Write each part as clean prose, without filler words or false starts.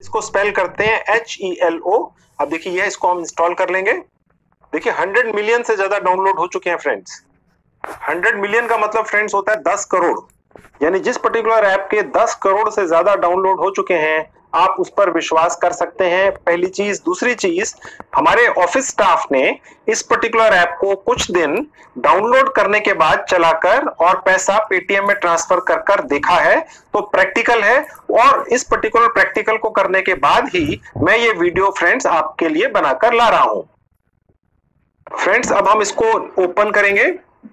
इसको स्पेल करते हैं HELO। अब देखिए ये इसको हम इंस्टॉल कर लेंगे। देखिए 100 मिलियन से ज्यादा डाउनलोड हो चुके हैं फ्रेंड्स। 100 मिलियन का मतलब फ्रेंड्स होता है 10 करोड़, यानी जिस पर्टिकुलर ऐप के 10 करोड़ से ज्यादा डाउनलोड हो चुके हैं आप उस पर विश्वास कर सकते हैं। पहली चीज। दूसरी चीज, हमारे ऑफिस स्टाफ ने इस पर्टिकुलर ऐप को कुछ दिन डाउनलोड करने के बाद चलाकर और पैसा पेटीएम में ट्रांसफर कर कर देखा है, तो प्रैक्टिकल है। और इस पर्टिकुलर प्रैक्टिकल को करने के बाद ही मैं ये वीडियो फ्रेंड्स आपके लिए बनाकर ला रहा हूं। फ्रेंड्स अब हम इसको ओपन करेंगे।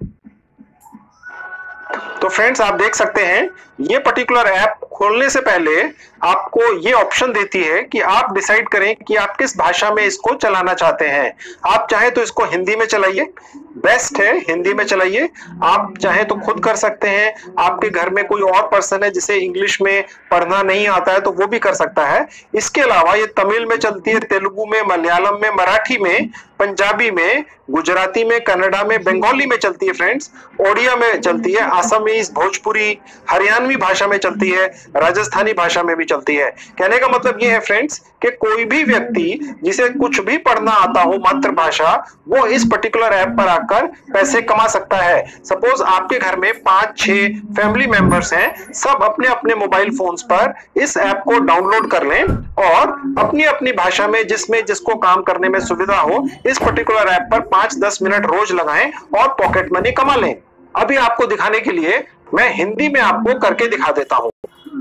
तो फ्रेंड्स आप देख सकते हैं ये पर्टिकुलर ऐप खोलने से पहले आपको ये ऑप्शन देती है कि आप डिसाइड करें कि आप किस भाषा में इसको चलाना चाहते हैं। आप चाहे तो इसको हिंदी में चलाइए, बेस्ट है हिंदी में चलाइए। आप चाहे तो खुद कर सकते हैं, आपके घर में कोई और पर्सन है जिसे इंग्लिश में पढ़ना नहीं आता है तो वो भी कर सकता है। इसके अलावा ये तमिल में चलती है, तेलुगु में, मलयालम में, मराठी में, पंजाबी में, गुजराती में, कन्नड़ा में, बंगाली में चलती है फ्रेंड्स, ओडिया में चलती है, आसामीज, भोजपुरी, हरियाणवी भाषा में चलती है, राजस्थानी भाषा में भी चलती है। कहने का मतलब ये है फ्रेंड्स कि कोई भी व्यक्ति जिसे कुछ भी पढ़ना आता हो मातृभाषा, वो इस पर्टिकुलर ऐप पर आकर पैसे कमा सकता है। सपोज आपके घर में 5-6 फैमिली मेंबर्स हैं, सब अपने अपने मोबाइल फोन्स पर इस ऐप को डाउनलोड कर लें और अपनी अपनी भाषा में जिसमें जिसको काम करने में सुविधा हो इस पर्टिकुलर ऐप पर 5-10 मिनट रोज लगाएं और पॉकेट मनी कमा लें। अभी आपको दिखाने के लिए मैं हिंदी में आपको करके दिखा देता हूं।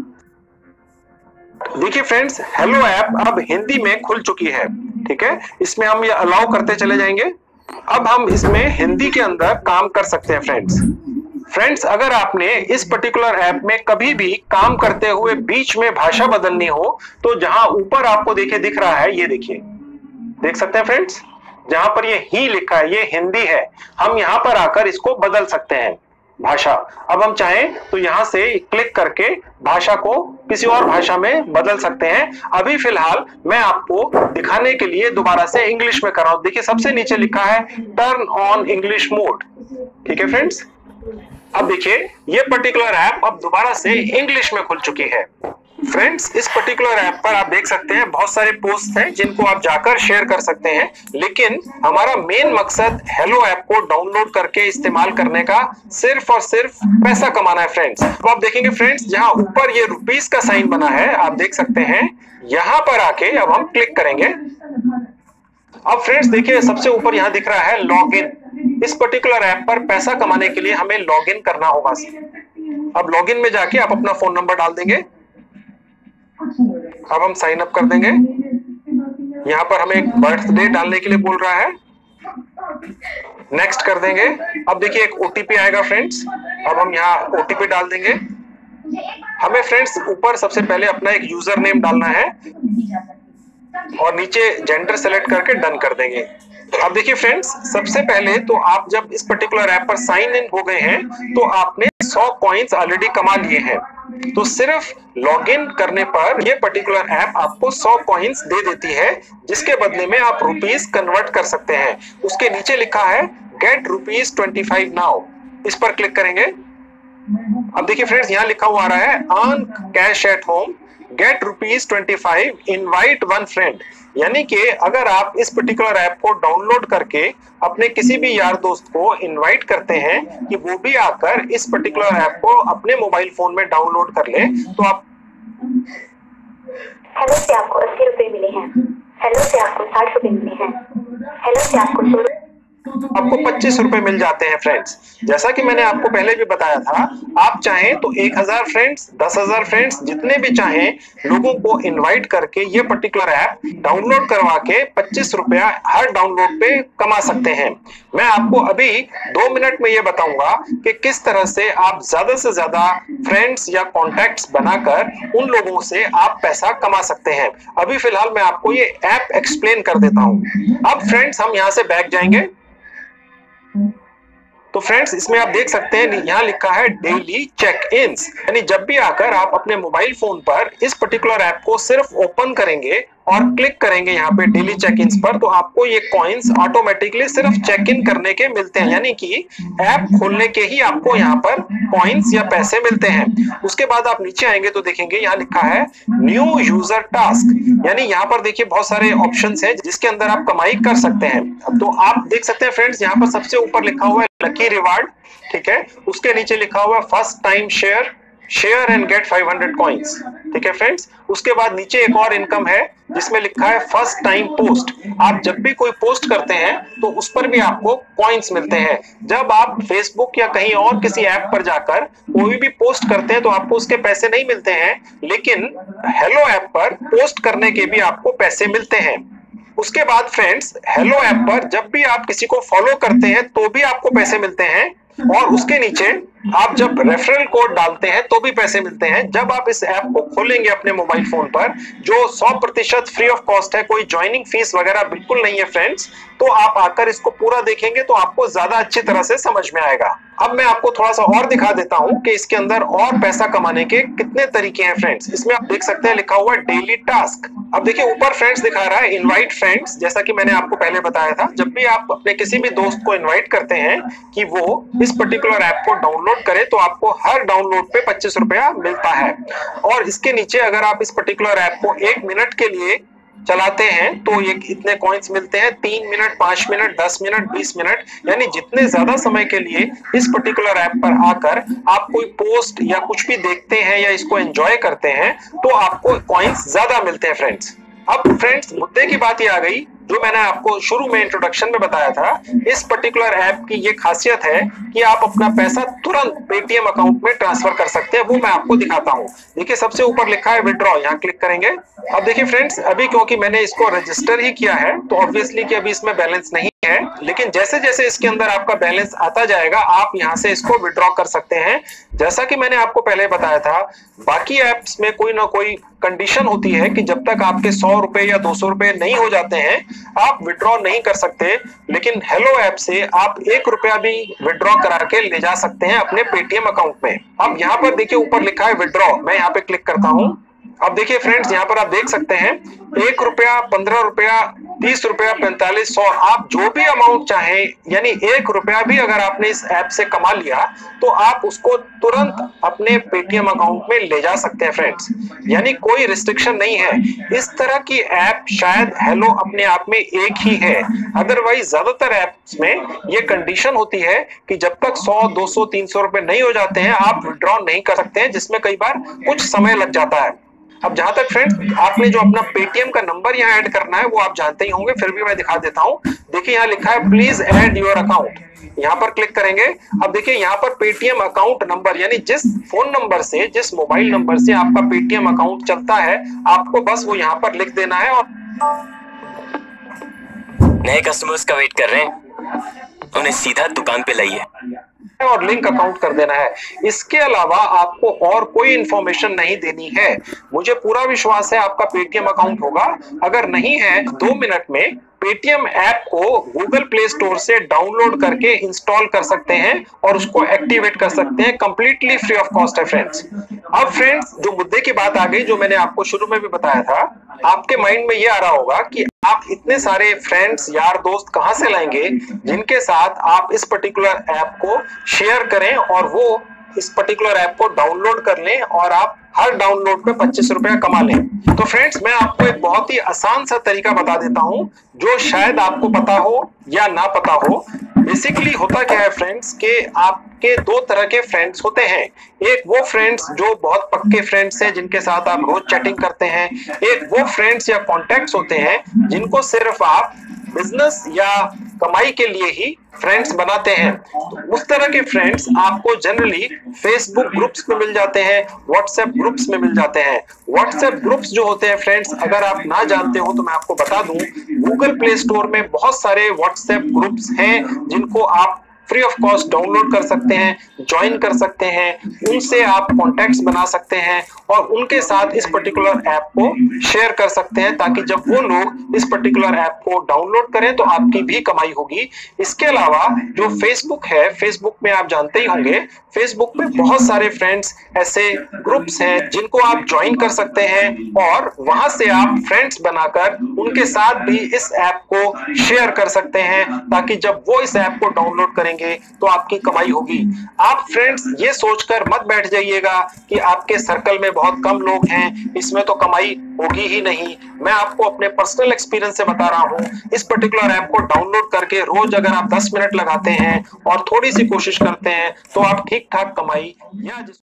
देखिए फ्रेंड्स, हेलो ऐप अब हिंदी में खुल चुकी है। ठीक है, इसमें हम ये अलाउ करते चले जाएंगे। अब हम इसमें हिंदी के अंदर काम कर सकते हैं फ्रेंड्स। अगर आपने इस पर्टिकुलर ऐप में कभी भी काम करते हुए बीच में भाषा बदलनी हो तो जहां ऊपर आपको देखिए दिख रहा है, ये देखिए, देख सकते हैं फ्रेंड्स, जहां पर ये ही लिखा है ये हिंदी है। हम यहां पर आकर इसको बदल सकते हैं भाषा। अब हम चाहें तो यहां से क्लिक करके भाषा को किसी और भाषा में बदल सकते हैं। अभी फिलहाल मैं आपको दिखाने के लिए दोबारा से इंग्लिश में कर रहा हूं। देखिए सबसे नीचे लिखा है टर्न ऑन इंग्लिश मोड। ठीक है फ्रेंड्स, अब देखिए ये पर्टिकुलर ऐप अब दोबारा से इंग्लिश में खुल चुकी है। फ्रेंड्स इस पर्टिकुलर ऐप पर आप देख सकते हैं बहुत सारे पोस्ट हैं जिनको आप जाकर शेयर कर सकते हैं, लेकिन हमारा मेन मकसद हेलो ऐप को डाउनलोड करके इस्तेमाल करने का सिर्फ और सिर्फ पैसा कमाना है फ्रेंड्स। तो आप देखेंगे फ्रेंड्स जहां ऊपर ये रुपीस का साइन बना है, आप देख सकते हैं, यहां पर आके अब हम क्लिक करेंगे। अब फ्रेंड्स देखिए सबसे ऊपर यहां दिख रहा है लॉग इन। इस पर्टिकुलर ऐप पर पैसा कमाने के लिए हमें लॉग इन करना होगा। अब लॉग इन में जाके आप अपना फोन नंबर डाल देंगे। अब हम साइन अप कर देंगे। यहाँ पर हमें एक बर्थडे डालने के लिए बोल रहा है, नेक्स्ट कर देंगे। अब देखिए एक ओटीपी आएगा फ्रेंड्स, अब हम यहाँ ओटीपी डाल देंगे। हमें फ्रेंड्स ऊपर सबसे पहले अपना एक यूजर नेम डालना है और नीचे जेंडर सेलेक्ट करके डन कर देंगे। अब देखिए फ्रेंड्स सबसे पहले तो आप जब इस पर्टिकुलर ऐप पर साइन इन हो गए हैं तो आपने 100 कॉइन्स ऑलरेडी कमा लिए हैं। तो सिर्फ लॉगिन करने पर ये पर्टिकुलर ऐप आपको 100 कॉइन्स दे देती है, जिसके बदले में आप रुपीस कन्वर्ट कर सकते हैं। उसके नीचे लिखा है गेट ₹25 नाउ, इस पर क्लिक करेंगे। अब देखिए फ्रेंड्स यहाँ लिखा हुआ आ रहा है earn cash at home, get ₹25, invite one friend. यानी कि अगर आप इस पर्टिकुलर ऐप को डाउनलोड करके अपने किसी भी यार दोस्त को इनवाइट करते हैं कि वो भी आकर इस पर्टिकुलर ऐप को अपने मोबाइल फोन में डाउनलोड कर ले, तो आप हेलो से आपको 80 रुपए मिले हैं, हेलो से आपको 60 रुपए मिले हैं, हेलो से आपको आपको 25 रुपए मिल जाते हैं फ्रेंड्स। जैसा कि मैंने आपको पहले भी बताया था, आप चाहें तो 1000 फ्रेंड्स, 10,000 फ्रेंड्स, जितने भी चाहें लोगों को इनवाइट करके ये पर्टिकुलर ऐप डाउनलोड करवा के 25 रुपया हर डाउनलोड पे कमा सकते हैं। मैं आपको अभी 2 मिनट में ये बताऊंगा कि किस तरह से आप ज्यादा से ज्यादा फ्रेंड्स या कॉन्टैक्ट्स बनाकर उन लोगों से आप पैसा कमा सकते हैं। अभी फिलहाल मैं आपको ये ऐप एक्सप्लेन कर देता हूं। अब फ्रेंड्स हम यहां से बैक जाएंगे। तो फ्रेंड्स इसमें आप देख सकते हैं यहाँ लिखा है डेली चेक इन्स, यानी जब भी आकर आप अपने मोबाइल फोन पर इस पर्टिकुलर ऐप को सिर्फ ओपन करेंगे और क्लिक करेंगे यहाँ पे डेली चेक इन पर, तो आपको ये कॉइन्स ऑटोमेटिकली सिर्फ चेक इन करने के मिलते हैं, यानी कि ऐप खोलने के ही आपको यहाँ पर कॉइन्स या पैसे मिलते हैं। उसके बाद आप नीचे आएंगे तो देखेंगे यहाँ लिखा है न्यू यूजर टास्क, यानी यहाँ पर देखिए बहुत सारे ऑप्शंस हैं जिसके अंदर आप कमाई कर सकते हैं। तो आप देख सकते हैं फ्रेंड्स, यहाँ पर सबसे ऊपर लिखा हुआ है लकी रिवार्ड, ठीक है, उसके नीचे लिखा हुआ है first time share and get 500 coins, ठीक है फ्रेंड्स। उसके बाद नीचे एक और इनकम है जिसमें लिखा है फर्स्ट टाइम पोस्ट, आप जब भी कोई पोस्ट करते हैं तो उस पर भी आपको कॉइन्स मिलते हैं। जब आप फेसबुक या कहीं और किसी ऐप पर जाकर कोई भी पोस्ट करते हैं तो आपको उसके पैसे नहीं मिलते हैं, लेकिन हेलो ऐप पर पोस्ट करने के भी आपको पैसे मिलते हैं। उसके बाद फ्रेंड्स, हेलो ऐप पर जब भी आप किसी को फॉलो करते हैं तो भी आपको पैसे मिलते हैं, और उसके नीचे आप जब रेफरल कोड डालते हैं तो भी पैसे मिलते हैं। जब आप इस ऐप को खोलेंगे अपने मोबाइल फोन पर, जो 100% फ्री ऑफ कॉस्ट है, कोई ज्वाइनिंग फीस वगैरह बिल्कुल नहीं है फ्रेंड्स, तो आप आकर इसको पूरा देखेंगे तो आपको ज्यादा अच्छी तरह से समझ में आएगा। अब मैं आपको थोड़ा सा और दिखा देता हूं कि इसके अंदर और पैसा कमाने के कितने तरीके हैं फ्रेंड्स। इसमें आप देख सकते हैं लिखा हुआ है डेली टास्क। अब देखिए ऊपर फ्रेंड्स दिखा रहा है इनवाइट फ्रेंड्स, जैसा कि मैंने आपको पहले बताया था, जब भी आप अपने किसी भी दोस्त को इनवाइट करते हैं कि वो इस पर्टिकुलर ऐप को डाउनलोड करे तो आपको हर डाउनलोड पे 25 रुपया मिलता है। और इसके नीचे अगर आप इस पर्टिकुलर ऐप को 1 मिनट के लिए चलाते हैं तो ये इतने कॉइन्स मिलते हैं, 3 मिनट, 5 मिनट, 10 मिनट, 20 मिनट, यानी जितने ज्यादा समय के लिए इस पर्टिकुलर ऐप पर आकर आप कोई पोस्ट या कुछ भी देखते हैं या इसको एंजॉय करते हैं तो आपको कॉइन्स ज्यादा मिलते हैं फ्रेंड्स। अब फ्रेंड्स मुद्दे की बात ये आ गई जो मैंने आपको शुरू में इंट्रोडक्शन में बताया था। इस पर्टिकुलर ऐप की ये खासियत है कि आप अपना पैसा तुरंत पेटीएम अकाउंट में ट्रांसफर कर सकते हैं, वो मैं आपको दिखाता हूँ। देखिए सबसे ऊपर लिखा है विड्रॉ, यहाँ क्लिक करेंगे। अब देखिए फ्रेंड्स, अभी क्योंकि मैंने इसको रजिस्टर ही किया है तो ऑब्वियसली कि अभी इसमें बैलेंस नहीं है, लेकिन जैसे जैसे इसके अंदर आपका बैलेंस आता जाएगा आप यहाँ से इसको विड्रॉ कर सकते हैं। जैसा कि मैंने आपको पहले बताया था, बाकी ऐप्स में कोई ना कोई कंडीशन होती है कि जब तक आपके 100 रुपए या 200 रुपए नहीं हो जाते हैं आप विड्रॉ नहीं कर सकते, लेकिन हेलो ऐप से आप 1 रुपया भी विड्रॉ करा के ले जा सकते हैं अपने पेटीएम अकाउंट में। अब यहाँ पर देखिए ऊपर लिखा है विड्रॉ, मैं यहाँ पे क्लिक करता हूँ। अब देखिए फ्रेंड्स, यहाँ पर आप देख सकते हैं 1 रुपया, 15 रुपया, 30 रुपया, 45, 100, आप जो भी अमाउंट चाहें, यानी 1 रुपया भी अगर आपने इस ऐप से कमा लिया तो आप उसको तुरंत अपने पेटीएम अकाउंट में ले जा सकते हैं फ्रेंड्स, यानी कोई रिस्ट्रिक्शन नहीं है। इस तरह की ऐप शायद हेलो अपने आप में एक ही है, अदरवाइज ज्यादातर ऐप्स में ये कंडीशन होती है कि जब तक 100, 200, 300 रुपए नहीं हो जाते हैं आप विड्रॉ नहीं कर सकते हैं, जिसमें कई बार कुछ समय लग जाता है। अब जहां तक फ्रेंड्स आपने जो अपना पेटीएम का नंबर यहाँ ऐड करना है वो आप जानते ही होंगे, फिर भी मैं दिखा देता हूँ। देखिए यहाँ लिखा है प्लीज ऐड योर अकाउंट, यहाँ पर क्लिक करेंगे। अब देखिए यहाँ पर पेटीएम अकाउंट नंबर, यानी जिस फोन नंबर से, जिस मोबाइल नंबर से आपका पेटीएम अकाउंट चलता है, आपको बस वो यहाँ पर लिख देना है। और नए कस्टमर्स का वेट कर रहे हैं, उन्हें सीधा दुकान पे लाइए और लिंक अकाउंट कर देना है। इसके अलावा आपको और कोई इंफॉर्मेशन नहीं देनी है। मुझे पूरा विश्वास है आपका पेटीएम अकाउंट होगा, अगर नहीं है 2 मिनट में पेटीएम ऐप को गूगल प्ले स्टोर से डाउनलोड करके इंस्टॉल कर सकते हैं और उसको एक्टिवेट कर सकते हैं, कंप्लीटली फ्री ऑफ कॉस्ट है फ्रेंड्स। अब फ्रेंड्स जो मुद्दे की बात आ गई, जो मैंने आपको शुरू में भी बताया था, आपके माइंड में ये आ रहा होगा कि आप इतने सारे फ्रेंड्स, यार दोस्त कहां से लाएंगे जिनके साथ आप इस पर्टिकुलर ऐप को शेयर करें और वो इस पर्टिकुलर ऐप को डाउनलोड कर लें और आप हर डाउनलोड पे 25 रुपया कमा लें। तो फ्रेंड्स मैं आपको एक बहुत ही आसान सा तरीका बता देता हूं जो शायद आपको पता हो या ना पता हो। बेसिकली होता क्या है फ्रेंड्स कि आपके 2 तरह के फ्रेंड्स होते हैं। एक वो फ्रेंड्स जो बहुत पक्के फ्रेंड्स हैं जिनके साथ आप रोज चैटिंग करते हैं, एक वो फ्रेंड्स या कॉन्टैक्ट्स होते हैं जिनको सिर्फ आप बिजनेस या कमाई के लिए ही फ्रेंड्स बनाते हैं। तो उस तरह के फ्रेंड्स आपको जनरली फेसबुक ग्रुप्स में मिल जाते हैं, व्हाट्सएप ग्रुप्स में मिल जाते हैं। व्हाट्सएप ग्रुप्स जो होते हैं फ्रेंड्स, अगर आप ना जानते हो तो मैं आपको बता दूं, गूगल प्ले स्टोर में बहुत सारे व्हाट्सएप ग्रुप्स हैं जिनको आप फ्री ऑफ कॉस्ट डाउनलोड कर सकते हैं, ज्वाइन कर सकते हैं, उनसे आप कॉन्टैक्ट्स बना सकते हैं और उनके साथ इस पर्टिकुलर ऐप को शेयर कर सकते हैं, ताकि जब वो लोग इस पर्टिकुलर ऐप को डाउनलोड करें तो आपकी भी कमाई होगी। इसके अलावा जो फेसबुक है, फेसबुक में आप जानते ही होंगे, फेसबुक पे बहुत सारे फ्रेंड्स ऐसे ग्रुप्स हैं जिनको आप ज्वाइन कर सकते हैं और वहां से आप फ्रेंड्स बनाकर उनके साथ भी इस ऐप को शेयर कर सकते हैं, ताकि जब वो इस ऐप को डाउनलोड करेंगे तो आपकी कमाई होगी। आप फ्रेंड्स ये सोचकर मत बैठ जाइएगा कि आपके सर्कल में बहुत कम लोग हैं, इसमें तो कमाई होगी ही नहीं। मैं आपको अपने पर्सनल एक्सपीरियंस से बता रहा हूं, इस पर्टिकुलर ऐप को डाउनलोड करके रोज अगर आप 10 मिनट लगाते हैं और थोड़ी सी कोशिश करते हैं तो आप ठीक ठाक कमाई या